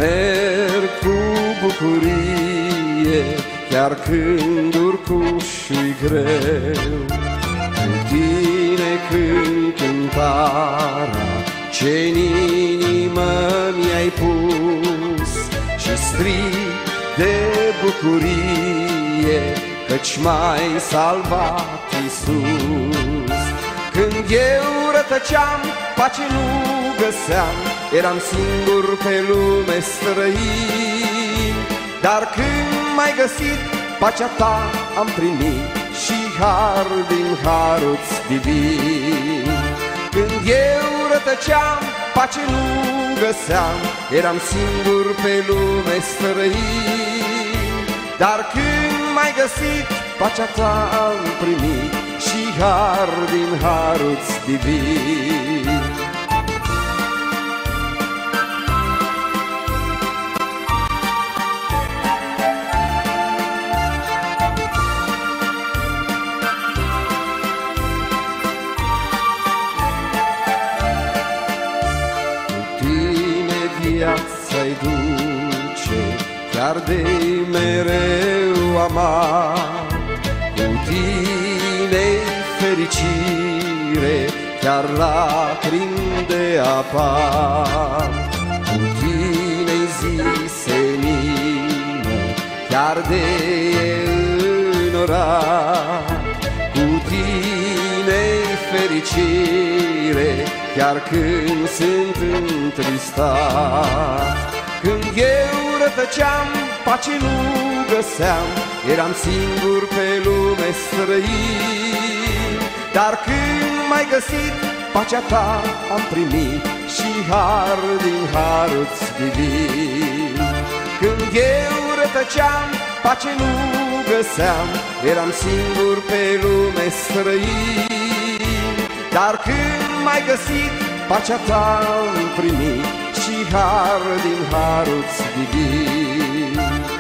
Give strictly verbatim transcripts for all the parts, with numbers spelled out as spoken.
merg cu bucurie, chiar când urcuș-i greu. Cu tine cânt cântarea ce-n inimă mi-ai pus și strig de bucurie, căci m-ai salvat, Iisus. Când eu rătăceam, pace nu găseam, eram singur pe lume străin, dar când m-ai găsit, pacea ta am primit și har din harul-ți divin. Când eu rătăceam, pace nu găseam, eram singur pe lume străin, dar când m-ai găsit, pacea ta am primit și har din harul-ți divin. Viața-i duce, chiar de-i mereu amar. Cu tine-i fericire, chiar lacrimi de apar. Cu tine-i zi senină, chiar de-e înorat. Cu tine-i fericire, chiar când sunt întristat. Când eu rătăceam, pace nu găseam, eram singur pe lume străin, dar când m-ai găsit, pacea ta am primit și har din harul-ți divin. Când eu rătăceam, pace nu găseam, eram singur pe lume străin, dar când m-ai găsit, pacea ta am primit și har din harul-ți divin.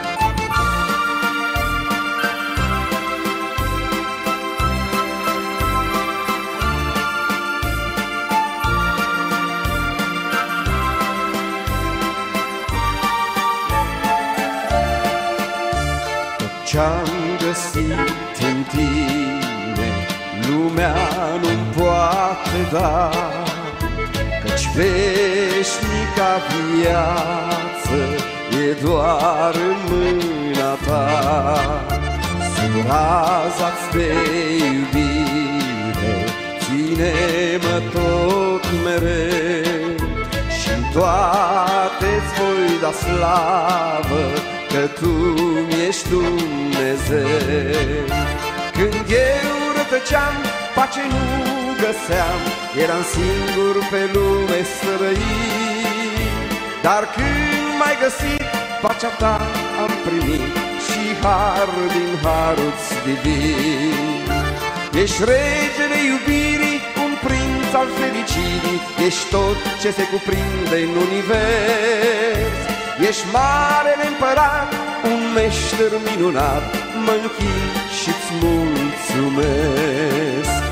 Tot ce-am găsit în tine, lumea nu-mi poate da, căci veșnica viață e doar în mâna ta. Sub raza-ți de iubire, ține-mă tot mereu și-n toate-ți voi da slavă, că tu mi-ești Dumnezeu. Când eu rătăceam, pace nu găseam, eram singur pe lume străin, dar când m-ai găsit, pacea ta am primit și har din harul-ți divin. Ești regele iubirii, un prinț al fericirii, ești tot ce se cuprinde în univers. Ești marele împărat, un meșter minunat, mă închin și-ți mulțumesc.